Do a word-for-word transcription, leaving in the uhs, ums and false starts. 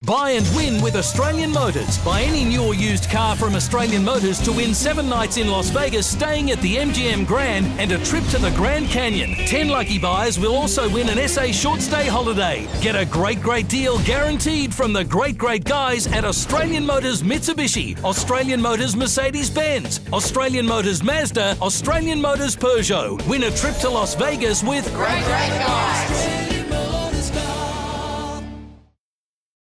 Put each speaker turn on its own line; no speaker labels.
Buy and win with Australian Motors. Buy any new or used car from Australian Motors to win seven nights in Las Vegas staying at the M G M Grand and a trip to the Grand Canyon. Ten lucky buyers will also win an S A short stay holiday. Get a great, great deal guaranteed from the great, great guys at Australian Motors Mitsubishi, Australian Motors Mercedes-Benz, Australian Motors Mazda, Australian Motors Peugeot. Win a trip to Las Vegas with
Great, great guys.